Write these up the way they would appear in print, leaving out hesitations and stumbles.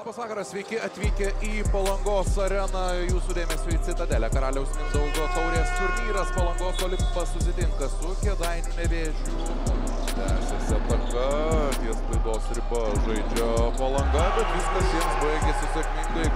Labas vakaras, sveiki atvykę į Palangos areną. Jūsų dėmesio į Citadelę. Karaliaus Mindaugo taurės turnyras. Palangos Olimpas susitinka su Kėdainių Nevėžiu. Tęsiasi ataka, ties klaidos riba žaidžia Palanga, bet viskas jiems baigėsi sėkmingai.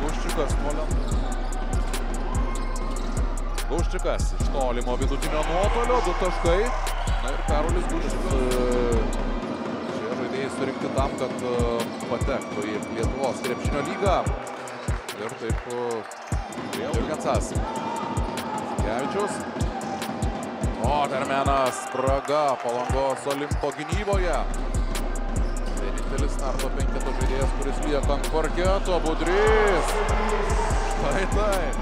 Guščikas iš tolimo vidutinio nuotolio, 2 taškai. Na ir Karolis Guščikas. Žaidėjai surinkti tam, kad patektų į Lietuvos krepšinio lygą. Ir taip vėl Jurgensas. Kevičius. Otermenas, spraga Palangos Olimpo gynyboje. Vienintelis starto penketo žaidėjas, kuris lieka ant parketo. Budrys. Štai taip.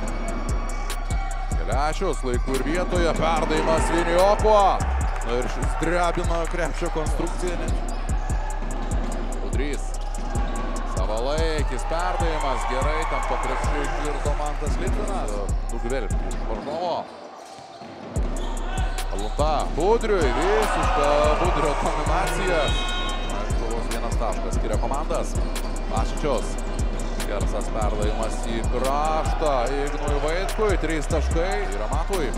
Kelečius laiku ir vietoje. Perdavimas Vinioko. Na ir šis drebina krepšio konstrukciją. Budrys. Savalaikis perdavimas. Gerai, tam po krepšiu įkirto Mantas Litvinas. Nugvelbti iš varžovo. Alunta Budriui. Visiška Budrio dominacija. Vos 1 taškas skiria komandas. Pašičius. Gersas perdavimas į kraštą. Ignui Vaitkui. 3 taškai. Ir Amatui.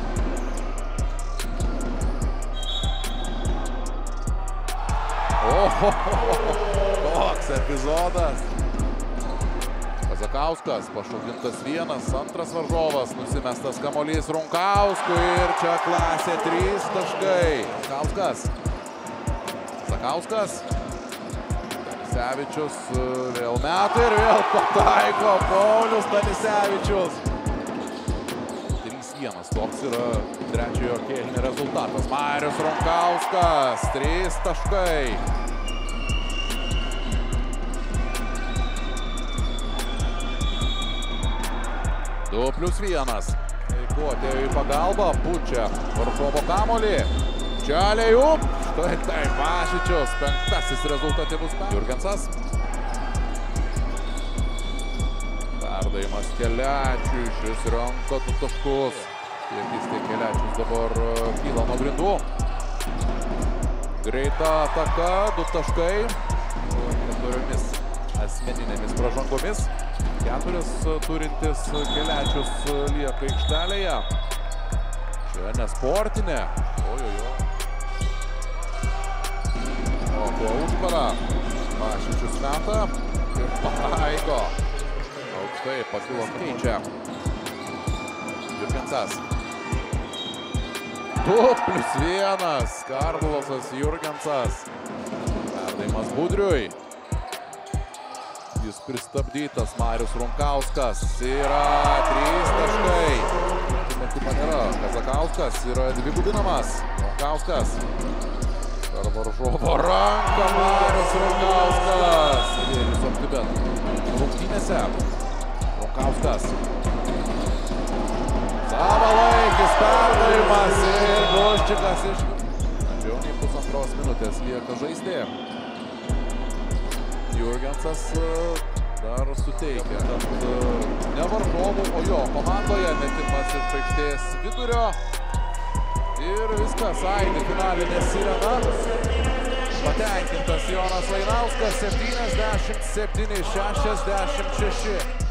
Koks epizodas. Kazakauskas pašaukintas 1, antras varžovas, nusimestas kamuolys Runkauskui ir čia klasė 3 taškai. Zakauskas. Danisevičius vėl meta ir vėl pataiko Paulius Danisevičius. 3-1, toks yra trečiojo kėlinio rezultatas. Marius Runkauskas, 3 taškai. 2+1. Laiku atėjo į pagalbą, pučia varžovo kamuolį. Čia Lejub. Štai taip, Pašičius, 5. rezultatyvus. Jurgensas. Perdavimas Kelečiui, šis renka 2 taškus. Tiek Kelečius dabar kyla nuo grindų. Greita ataka, 2 taškai. 4 asmeninėmis pražangomis. 4 turintis Kelečius lieka aikštelėje. Čia nesportinė. O po užparą. Pašičius meta ir pataiko. Aukštai pakilo keičia. Jurgensas. 2+1. Karbulasas Jurgensas. Perdavimas Budriui. Jis pristabdytas. Marius Runkauskas. Yra 3 taškai. Metimą nėra. Kazakauskas yra dvigubinamas. Runkauskas. Per varžovo ranką Marius Runkauskas. Vėlius optibet rungtynėse. Runkauskas. Savalaikis perdavimas ir Guščikas iš... Mažiau nei 1,5 minutės lieka žaisti. Jurgensas dar suteikia. Ne varžovų, o jo komandoje metimas iš aikštės vidurio. Ir viskas, aidi finalinė sirena. Patenkintas Jonas Vainauskas, 77-66.